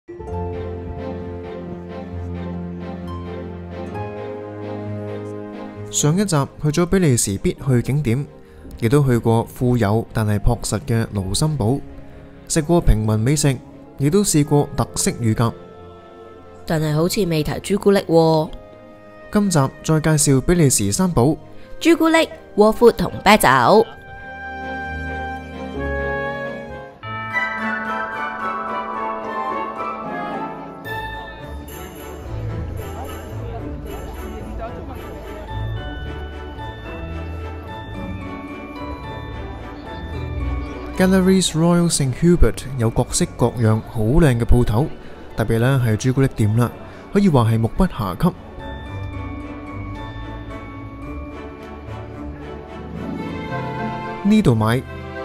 上一集去咗比利時必去景點，亦都去過富有但係樸實嘅盧森堡，食過平民美食，亦都試過特色乳鴿。 但係好似未提朱古力喎。 今集再介紹比利時三寶： 朱古力、窩夫同啤酒。 Galeries Royal St Hubert 有各式各樣好靚嘅鋪頭，特別呢係朱古力店啦，可以話係目不暇給。呢度買，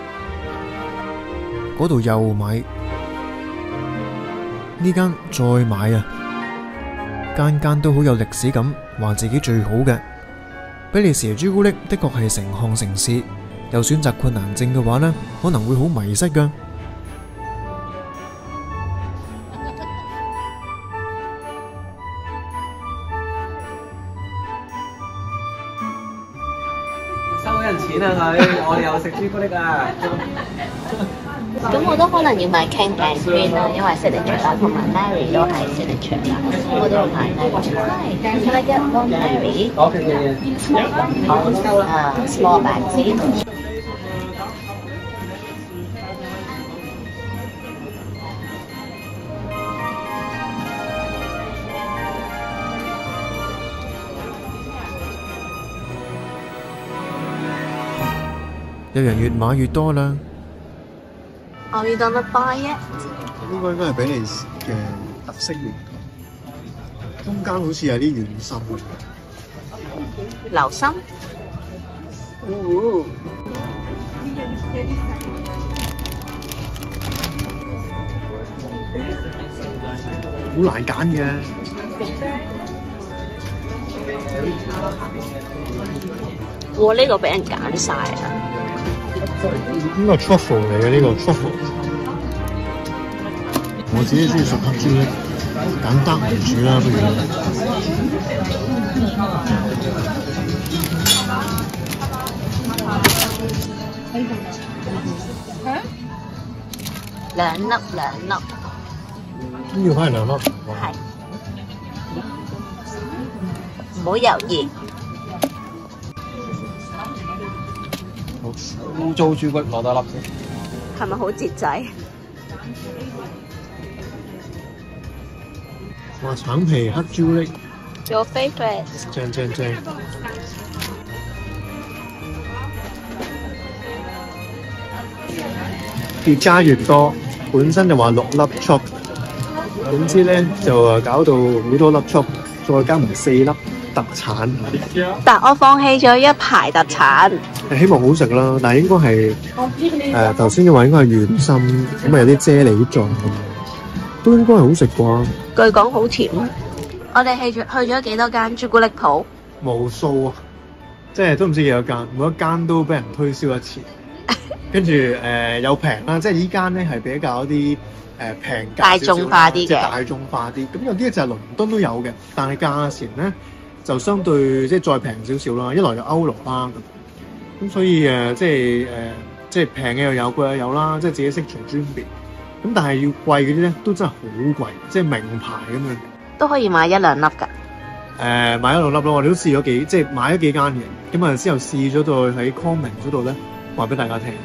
嗰度又買，呢間再買啊！間間都好有歷史感，話自己最好嘅。比利時朱古力的確係成行成市。有選擇困難症嘅話呢，可能會好迷失㗎。 收人錢啊佢，我哋有食朱古力啊。 咁我都可能要買 King and Queen 啦，因為 signature 啦，同埋 Mary 都係 signature 啦，我都要買 Mary。Can I get one Mary？ small bag please。 有人越買越多啦。 Are we gonna buy it？ 呢個應該係比利時嘅特色麵團，中間好似有啲軟心。 流心。 好難揀嘅。 哇！呢個俾人揀晒啦。 呢個 truffle 嚟嘅，呢個 truffle。我自己中意食黑椒咧，簡單為主啦，不如。 兩粒。 咁要翻2粒。 係。唔好猶豫。 污糟朱古力攞多粒先。 係咪好節制？ 哇！橙皮黑朱古力。 Your favorite？ 正。越加越多，本身就話6粒 chop， 點知咧就搞到好多粒 chop， 再加埋4粒特產。 但我放棄咗一排特產。 希望好食啦，但係應該係頭先嘅話應該係軟心，咁啊有啲啫喱狀，都應該係好食啩。 據講好甜。我哋去咗幾多間朱古力鋪？ 無數啊，即係都唔知幾多間，每一間都俾人推銷一次。跟住有平啦，即係呢間咧係比較一啲平價大眾化啲嘅， 大眾化啲。咁有啲就係倫敦都有嘅，但係價錢咧就相對即係再平少少啦。一來就歐羅啦，咁所以即係平嘅又有，貴又有啦，即係自己識隨專別。咁但係要貴嗰啲咧都真係好貴，即係名牌咁樣。 都可以買1-2粒㗎。 買1-2粒咯，我哋都試咗即係買咗幾間嘅。咁啊之後試咗到喺 comment 嗰度咧，話俾大家聽。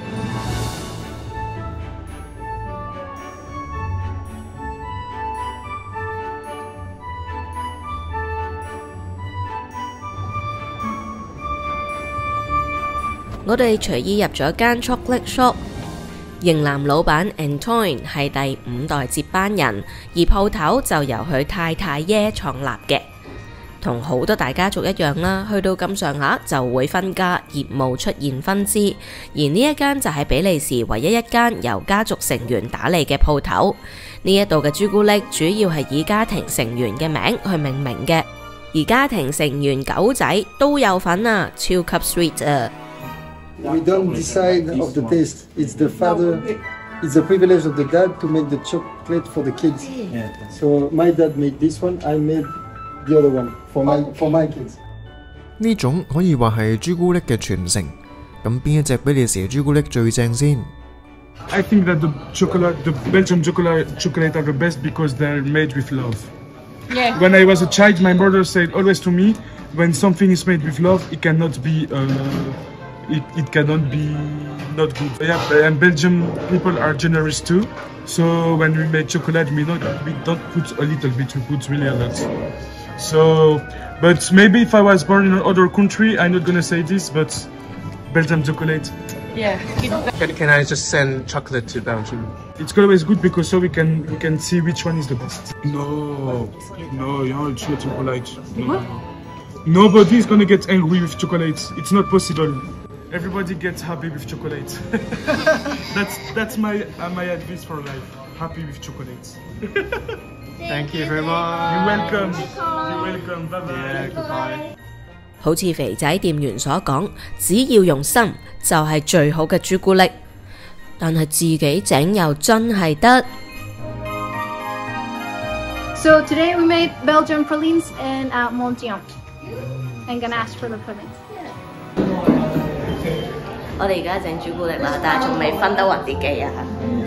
我哋隨意入咗間 chocolate shop， 型男老闆 Antoine 係第5代接班人，而鋪頭就由佢太太耶創立嘅。同好多大家族一樣啦，去到咁上下就會分家，業務出現分支。而呢一間就係比利時唯一一間由家族成員打理嘅鋪頭。呢一度嘅朱古力主要係以家庭成員嘅名去命名嘅，而家庭成員狗仔都有份啊，超級 sweet 啊！ We don't decide of the taste. It's the father it's a privilege of the dad to make the chocolate for the kids. Yeah. So my dad made this one, I made the other one for my kids. 呢種可以話係朱古力嘅傳承。咁邊一隻比利時朱古力最正先？ I think that the Belgian chocolate are the best because they're made with love. Yeah. When I was a child, my mother said always to me, when something is made with love, it cannot be not good. Yeah, and Belgian people are generous too. So when we make chocolate, we don't put a little bit, we put really a lot. So, but maybe if I was born in another country, I'm not gonna say this, but Belgian chocolate. Yeah. Can I just send chocolate to Belgium? It's always good because so we can see which one is the best. No, it's not chocolate. No. Nobody is gonna get angry with chocolate. It's not possible. Everybody gets happy with chocolate. that's my advice for life. Happy with chocolate. Thank you very much. You're welcome. You're welcome. Bye bye. Yeah, goodbye. 好似肥仔店員所講，只要用心就係最好嘅朱古力。但係自己整又真係得。 So today we made Belgian pralines and Montillon. I'm gonna ask for the pralines. 我哋而家整朱古力啦，但係仲未分得勻啲機啊！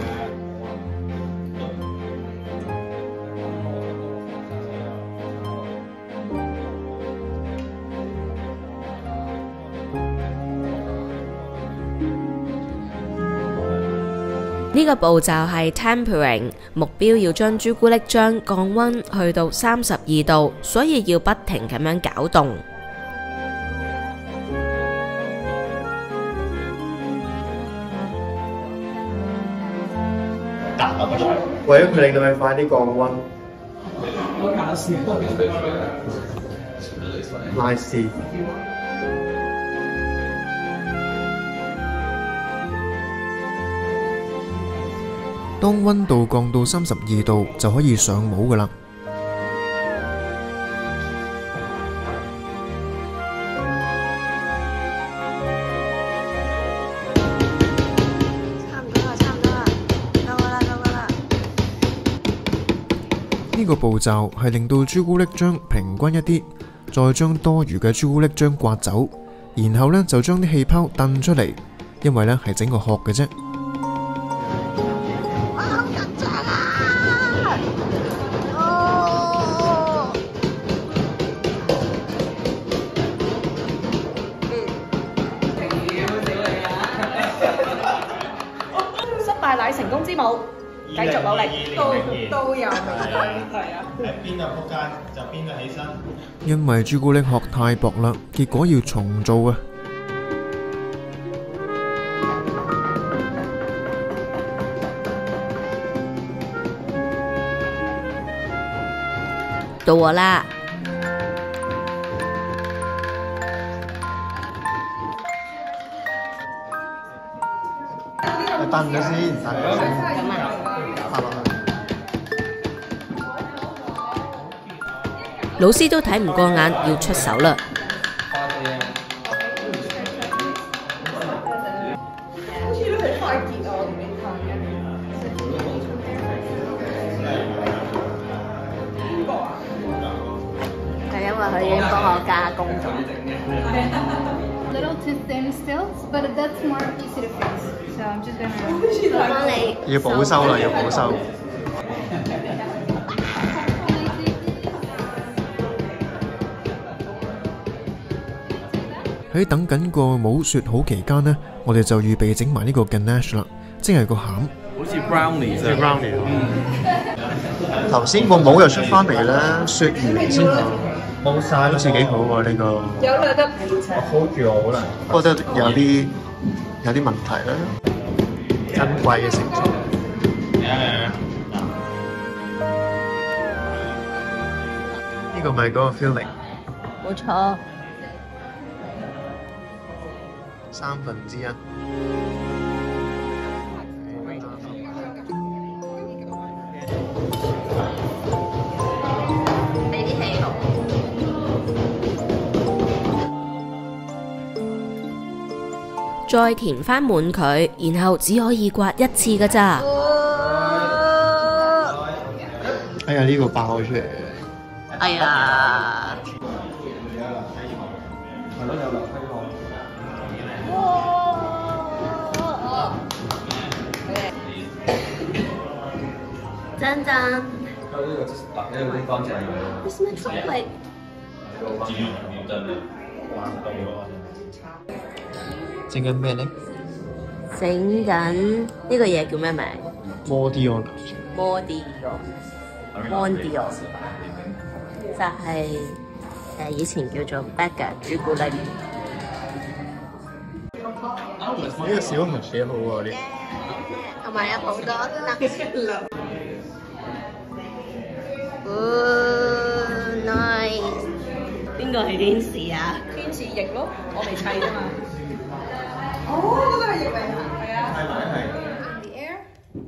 呢個步驟係 tempering， 目標要將朱古力漿降溫去到32度，所以要不停咁樣攪動。 為咗佢令到佢快啲降溫，拉絲。 當溫度降到32度就可以上模㗎喇。呢個步驟係令到朱古力漿平均一啲，再將多餘嘅朱古力漿刮走，然後呢就將啲氣泡掟出嚟，因為呢係整個殼嘅啫。 失敗乃成功之母，繼續努力，都有明燈，係啊。 邊度仆街就邊度起身。 因為朱古力殼太薄啦，結果要重做啊！ 到我啦！ 燉咗先，燉咗先，拍落去。 老師都睇唔過眼，要出手啦！ 係因為佢已經幫我加工咗。 Little too thin still, but that's more easy to fix. So I'm just gonna 幫你要保修啦，要保修。 喺等緊個模雪好期間呢，我哋就預備整埋呢個 ganache 啦，即係個餡。 好似 brownie 啫。brownie。 頭先個模又出翻嚟咧，雪完之後冇晒，好似幾好喎呢個。 有兩粒。 我 hold 住我好難，覺得有啲問題啦，珍貴嘅成分。呢個咪嗰個 feeling。 冇錯。 1/3。 俾啲氣落。 再填翻滿佢，然後只可以刮一次㗎咋。 哎呀，呢、個爆咗出嚟嘅。 哎呀！真真。It's my chocolate。 整緊咩咧？ 整緊呢個嘢叫咩名？ 摩啲安。 Mondio，就係以前叫做 Bagger 朱古力。 呢個小紅幾好喎，呢同埋有好多nice。邊個係天使啊？ 天使翼咯，我未砌啫嘛。哦，嗰個係翼嚟㗎，係啊。係。The air。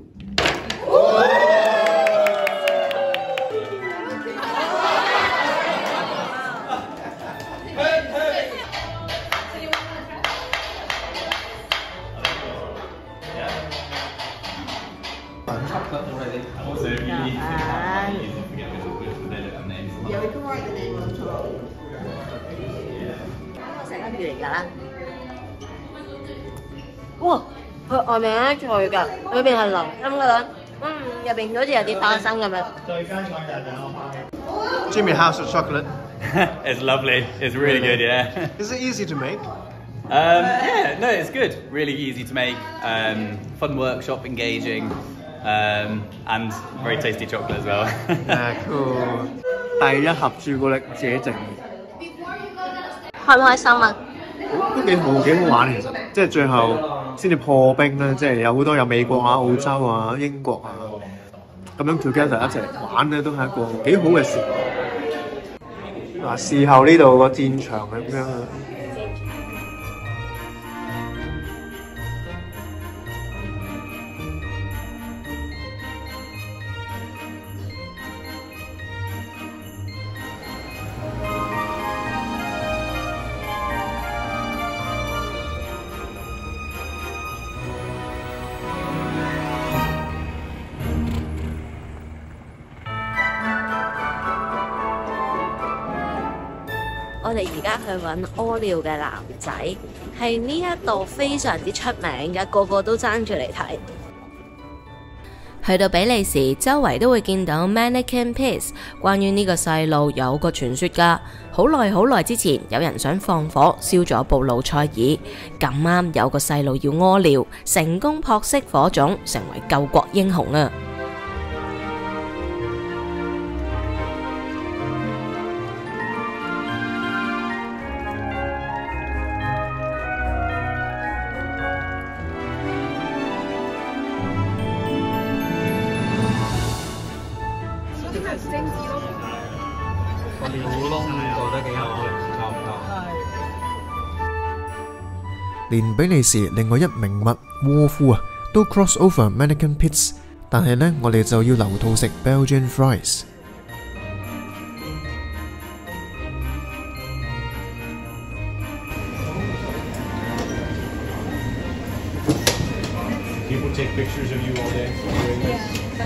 成粒魚嚟㗎啦！哇，佢外面係脆㗎，裏邊係流心㗎啦。入邊好似有啲花生咁樣。 Jimmy, how's the chocolate? It's lovely. It's really good, yeah. Is it easy to make? Yeah, no, it's good. Really easy to make. Fun workshop, engaging, and very tasty chocolate as well. Yeah, cool. 第一盒朱古力自己整， 開唔開心啊？ 都幾好玩其實。即係最後先至破冰啦，即係有美國啊、澳洲啊、英國啊，咁樣 together 一齊玩咧，都係一個幾好嘅事。嗱，事後呢度個戰場係咁樣啊。 我哋而家去揾屙尿嘅男仔，係呢一度非常之出名嘅，個個都爭住嚟睇。 去到比利時，周圍都會見到 Mannequin Piss。關於呢個細路有個傳說㗎，好耐之前有人想放火燒咗布魯塞爾，咁啱有個細路要屙尿，成功撲熄火種，成為救國英雄啊！ 個尿窿做得幾好，夠唔夠？ 連比利時另外一名物窩夫啊，都 cross over Mannequin Pits， 但係呢，我哋就要留肚食 Belgian fries。 People take pictures of you all day doing this?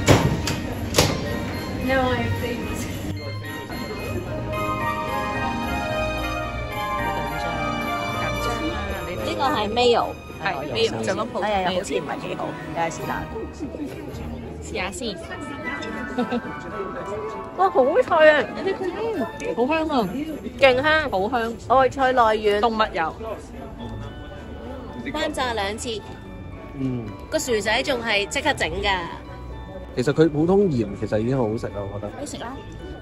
No, I think. 呢個係 mayo， 係 mayo 就咁普通， 好似唔係幾好，睇下先啦。 試下先。 哇，好脆啊！ 好香啊， 勁香， 好香。 外菜來源， 動物油。 翻炸2次。個薯仔仲係即刻整㗎。 其實佢普通鹽其實已經好好食啦，我覺得。 你食啦。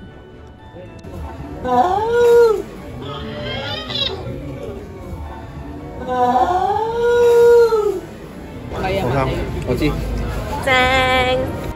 係啊， 好香，我知。 正。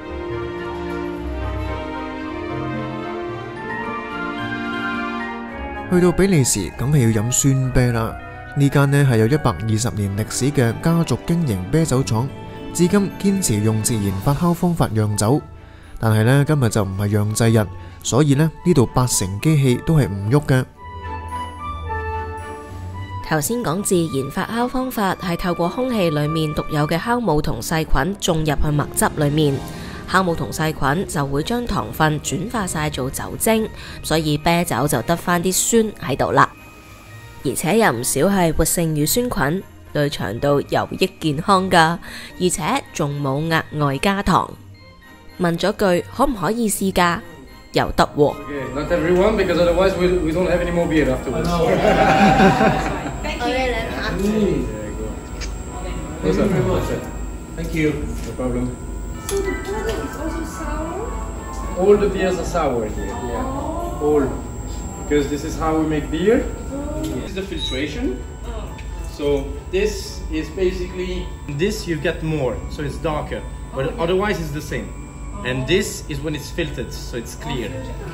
去到比利時，梗係要飲酸啤啦。呢間呢係有120年歷史嘅家族經營啤酒廠，至今堅持用自然發酵方法釀酒。但係呢，今日就唔係釀製日，所以呢度80機器都係唔喐嘅。 頭先講自然發酵方法係透過空氣裡面獨有嘅酵母同細菌種入去麥汁裡面，酵母同細菌就會將糖分轉化晒做酒精，所以啤酒就得返啲酸喺度啦。而且有唔少係活性乳酸菌，對腸道有益健康㗎，而且仲冇額外加糖。問咗句可唔可以試㗎？又得喎。 Not everyone, because otherwise we don't have any more beer afterwards. Thank you. No problem. So the product is also sour? All the beers are sour here. Yeah. All. Because this is how we make beer. This is the filtration. So this is basically, this you get more, so it's darker. But otherwise it's the same. And this is when it's filtered, so it's clear.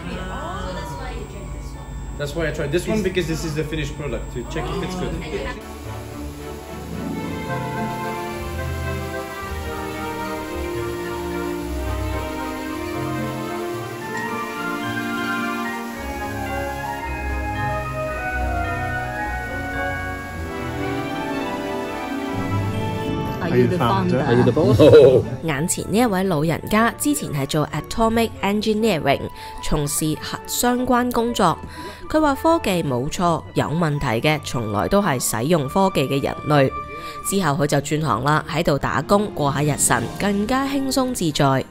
That's why I tried this one, because this is the finished product, to check if it's good. Are you the founder? Are you the boss? 眼前呢一位老人家之前係做 Atomic Engineering， 從事核相關工作。佢話科技冇錯，有問題嘅從來都係使用科技嘅人類。之後佢就轉行啦，喺度打工過下日神，更加輕鬆自在。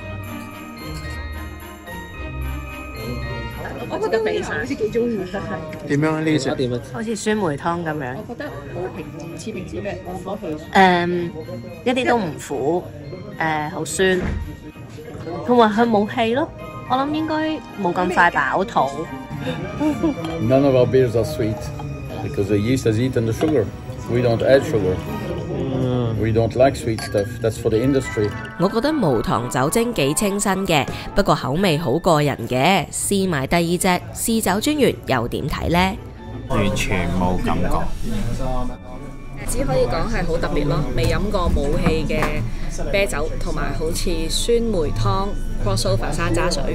我覺得味好似幾中意， 點樣呢隻？ 點啊？ 好似酸梅湯咁樣。 我覺得冇唔似平時咩我去。 一啲都唔苦，好酸，同埋佢冇氣咯。我諗應該冇咁快飽肚。 None of our beers are sweet because the yeast has eaten the sugar. We don't add sugar. We don't like sweet stuff. That's for the industry. 我覺得無糖酒精幾清新嘅，不過口味好過人嘅。試埋第二隻試酒專員又點睇呢？ 完全冇感覺。 只可以講係好特別咯，未飲過冇氣嘅啤酒，同埋好似酸梅湯 crossover 山楂水。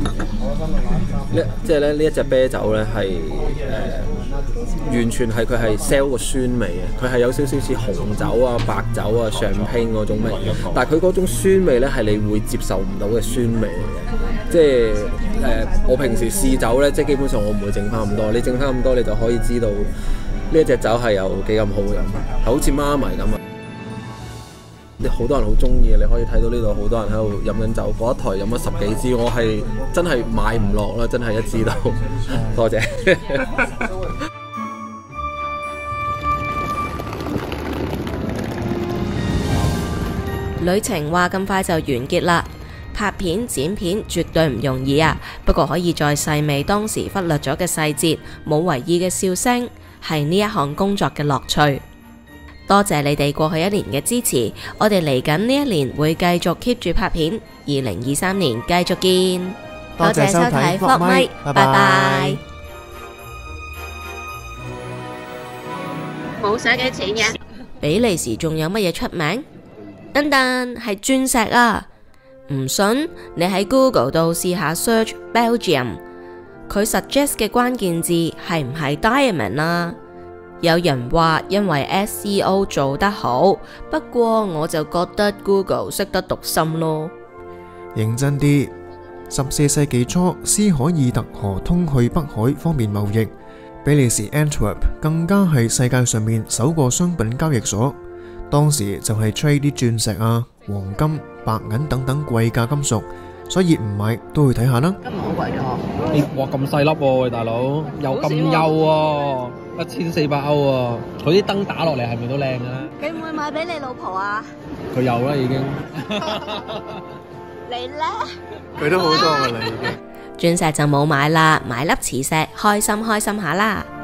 即係咧呢一隻啤酒咧係完全係佢係 sell 個酸味嘅，佢係有少少似紅酒啊、白酒啊、champagne嗰種味，但係佢嗰種酸味咧係你會接受唔到嘅酸味嚟嘅。即係我平時試酒咧，即係基本上我唔會整翻咁多，你整翻咁多你就可以知道呢一隻酒係有幾咁好飲，係好似媽咪咁啊！好多人好中意嘅，你可以睇到呢度好多人喺度飲緊酒，嗰一台飲咗10幾支，我係真係買唔落啦，真係一支都。多謝。 旅程話咁快就完結啦，拍片剪片絕對唔容易啊！不過可以再細味當時忽略咗嘅細節，冇為意嘅笑聲，係呢一項工作嘅樂趣。多謝你哋過去1年嘅支持，我哋嚟緊呢一年會繼續 keep 住拍片，2023年繼續見。 多謝收睇 Vlog 咪，拜拜。 冇使幾錢嘅。 比利時仲有乜嘢出名？等等，係鑽石啊！唔信你喺 Google 度試下 search Belgium， 佢 suggest 嘅關鍵字係唔係 diamond 啊？有人話因為 SEO 做得好，不過我就覺得 Google 識得讀心咯。 認真啲，14世紀初，斯海爾特河通去北海方便貿易，比利時 Antwerp 更加係世界上面首個商品交易所。當時就係 trade 啲鑽石啊、黃金、白銀等等貴價金屬，所以唔買都去睇下啦。 今日好貴咗， 哇咁細粒喎，喂大佬，又咁幼喎，1400歐喎，佢啲燈打落嚟係咪都靚嘅咧？ 你唔會買俾你老婆啊？ 佢有啦已經。 你咧？ 佢都好多㗎啦已經。 鑽石就冇買啦，買粒磁石開心開心下啦。